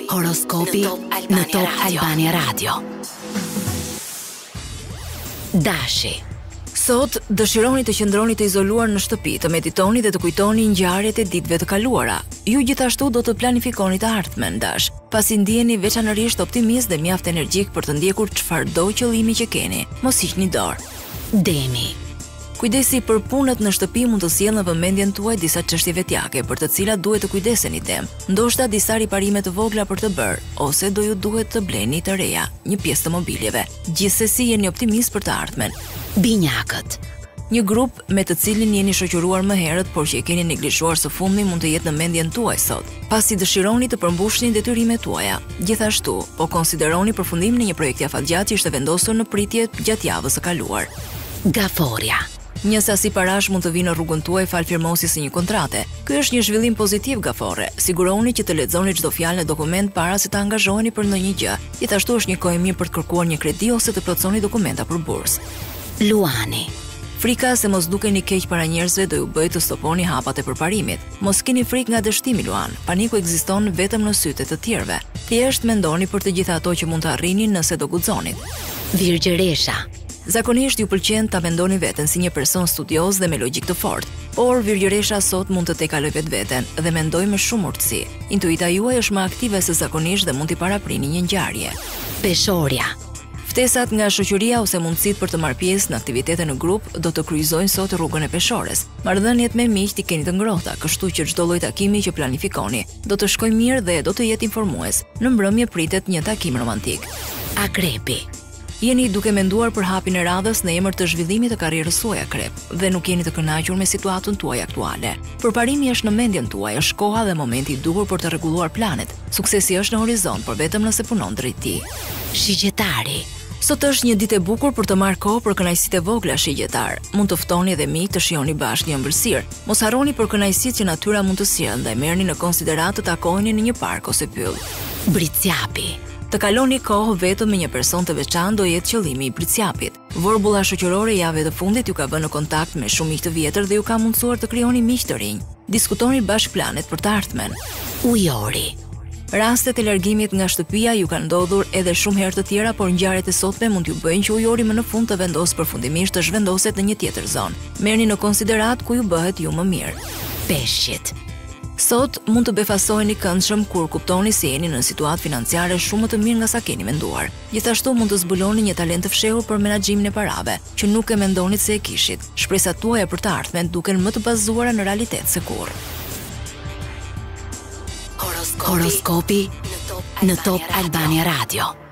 Horoskopi në Top Albania Radio. Dashi. Sot dëshironi të qëndroni të izoluar në shtëpi, të meditoni dhe të kujtoni ngjarjet e ditëve të kaluara. Ju gjithashtu do të planifikoni të ardhmen, dash, pasi ndjeni veçanërisht optimist dhe mjaft energjik për të ndjekur çfarëdo qëllimi që keni. Mos hiqni dorë. Demi. Kujdesi për punët në shtëpi mund të sjellë në vëmendjen tuaj disa çështje vetjake për të cilat duhet të kujdeseni tem. Ndoshta disa riparime të vogla për të bërë, ose do ju duhet të bleni të reja, një pjesë të mobiljeve. Gjithsesi jeni optimist për të ardhmen. Binjakët. Një grup me të cilin jeni shoqëruar më herët, por që e keni neglizhuar së fundmi mund të jetë në mendjen tuaj sot, pasi dëshironi të përmbushni detyrimet tuaja. Gjithashtu, po konsideroni përfundimin e një projekti afatgjatë që ishte vendosur në pritje gjatë javës së kaluar. Gaforia. Një sasi parash mund të vinë në rrugën tuaj fal firmosjes së një kontrate. Ky është një zhvillim pozitiv gafore. Siguroni që të lexoni çdo fjalë në dokument para se të angazhoheni për ndonjë gjë. Gjithashtu është një kohë mirë për të kërkuar një kredi ose të plotësoni dokumenta për bursë. Luani. Frika se mos dukeni keq para njerëzve do ju bëjë të stoponi hapat e përparimit. Mos keni frikë nga dështimi, Luan. Paniku ekziston vetëm në sytë të tjerëve. Thjesht mendoni për të gjitha ato që mund të arrini nëse do guxonit. Virgjëresha. Zakonisht ju pëlqen ta mendoni veten si një person studioz dhe me logjik të fortë, por Virgjëresha sot mund të tekaloj vetveten dhe mendoj me shumë urtësi. Intuita juaj është më aktive se zakonisht dhe mund t'i paraprini një ngjarje. Peshorja. Ftesat nga shoqëria ose mundësitë për të marrë pjesë në aktivitete në grup do të kryqëzojnë sot rrugën e peshores. Marrëdhëniet me miq i keni të ngrohta, kështu që çdo lloj takimi që planifikoni do të shkojë mirë dhe do të jetë informues. Në mbrëmje pritet një takim romantik. Akrepi. Jeni duke menduar për hapin e radhës në emër të zhvillimit të karrierës suaj, Akrep, dhe nuk jeni të kënaqur me situatën tuaj aktuale. Përparimi është në mendjen tuaj, është koha dhe momenti i duhur për të rregulluar planet. Suksesi është në horizont, por vetëm nëse punon drejt tij. Shigjetari. Sot është një ditë e bukur për të marrë kohë për kënaqësitë e vogla shigjetar. Mund të ftoni edhe miq të shihoni bashkë një ëmbëlsirë. Mos harroni për kënaqësitë që natyra mund të sjellë dhe merrni në konsiderat të takoheni në një park ose pyll. Bricjapi. Të kaloni kohë vetëm me një person të veçantë do jetë qëllimi i bricjapit. Vorbulla shoqërore javë të fundit ju ka vënë në kontakt me shumë miq të vjetër dhe ju ka mundsuar të krijoni miq të rinj. Diskutoni bashkë planet për të ardhmen. Ujori. Rastet e largimit nga shtëpia ju kanë ndodhur edhe shumë herë të tjera, por ngjarjet e sotme mund t'ju bëjnë që ujori më në fund të vendosë përfundimisht të zhvendoset në një tjetër zonë. Merrni në konsiderat ku ju bëhet ju më mirë. Peshqit. Sot mund të befasoheni këndshëm kur kuptoni se jeni në situatë financiare shumë më të mirë nga sa keni menduar. Gjithashtu mund të zbuloni një talent të fshehur për menaxhimin e parave, që nuk e mendonit se e kishit. Shpresat tuaja për të ardhmen duken më të bazuara në realitet se kurrë. Horoskopi në Top Albania Radio.